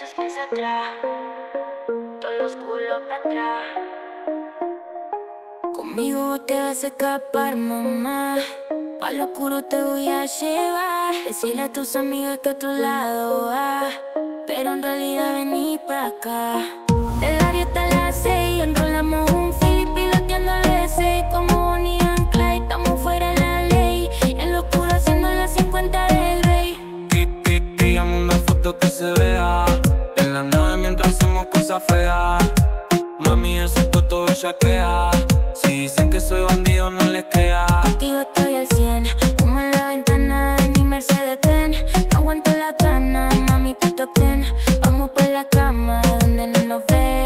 esos pies atrás, todos los culos para atrás. Conmigo te vas a escapar, mamá. Pa' lo oscuro te voy a llevar. Decirle a tus amigas que a otro lado va, pero en realidad vení pa' acá. Del área hasta las 6 enrolamos un Philip piloteando el V6 como Bonnie and Clyde. Estamos fuera de la ley, en lo oscuro haciendo las 50 del rey. Píllame una foto que se vea en la nave mientras hacemos cosas feas. Mami, ese toto bellaquea. Si dicen que soy bandido no les crea. Contigo estoy al 100, humo en la ventana de mi Mercedes-Benz. No aguanto la gana, mami, te toquen. Vamos por la cama donde no nos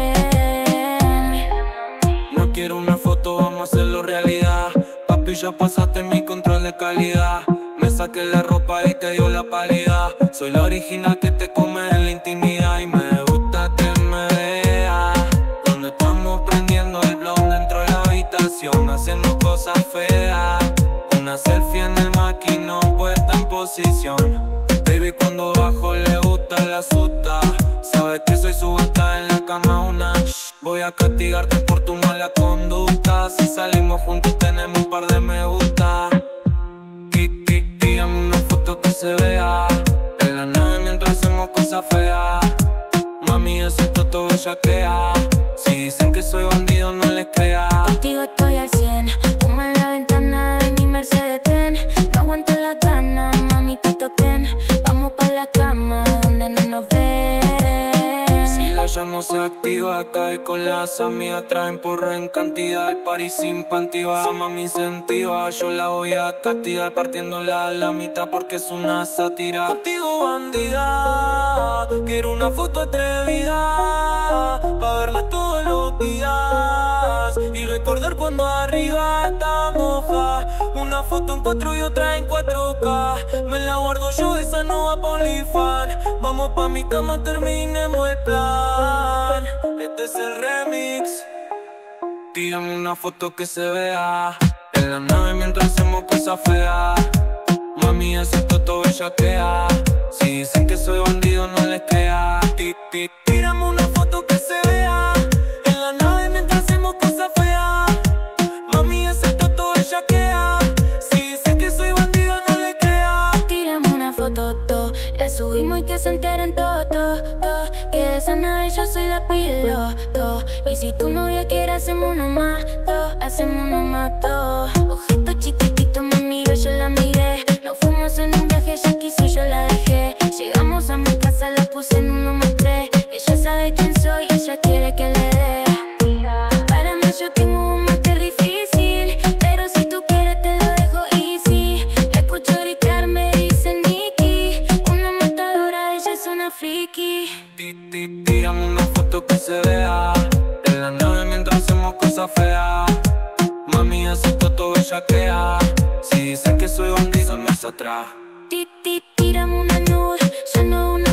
ven. No quiero una foto, vamos a hacerlo realidad. Papi, ya pasaste mi control de calidad. Me saqué la ropa y te dio la pálida. Soy la original que te come en la intimidad. Y me gusta que me veas donde estamos prendiendo el blon dentro de la habitación, haciendo cosas feas. Una selfie en el maquinón puesta en posición. Baby, cuando bajo le gusta la asusta. Sabes que soy su gata en la cama una. Voy a castigarte por tu mala conducta. Si salimos juntos tenemos un par de me gusta. Dígame una foto que se vea en la nave mientras hacemos cosas feas. Mami, ese toto bellaquea. Si dicen que soy bandido no les crea. Contigo estoy al 100, humo en la ventana de mi Mercedes-Benz. No aguanto la gana, mami, te toquen. Vamos pa' la cama donde no nos ven. Si la llamo se activa, cae con las amigas, traen porro en cantidad. El party sin panty va, mami incentiva. Yo la voy a castigar partiéndola a la mitad porque es una sátira. Contigo bandida, quiero una foto atrevida pa' verla todos los días y recordar cuando arriba está moja. Una foto en 4 y otra en 4K. Me la guardo yo, esa no va pa' OnlyFans. Vamos pa' mi cama, terminemos el plan. Este es el remix. Tírame una foto que se vea en la nave mientras hacemos cosas feas. Mami, ese toto bellaquea. Si dicen que soy bandido no les crea. Tírame una foto que se vea en la nave mientras hacemos cosas feas. Mami, ese toto bellaquea. Si dicen que soy bandido no les crea. Tiramos una foto, la subimos y que se enteren todo. Que de esa nave yo soy la piloto. Y si tu novia quiere hacemos uno más, hacemos uno más, ojito chiquitito, mami, yo la miré. Nos fuimos en un viaje, ella quiso y yo la dejé. Llegamos a mi casa, la puse en 1 más 3. Ella sabe quién soy, ella quiere que le dé. Para mí yo tengo un máster difícil, pero si tú quieres te lo dejo easy. La escucho gritar, me dice Nikki. Una matadora, ella es una friki. Tírame una foto que se vea en la nave mientras hacemos cosas feas. Mami, ese toto bellaquea. Si dicen que soy bandido, me hace atrás. Tírame una nube, ya no una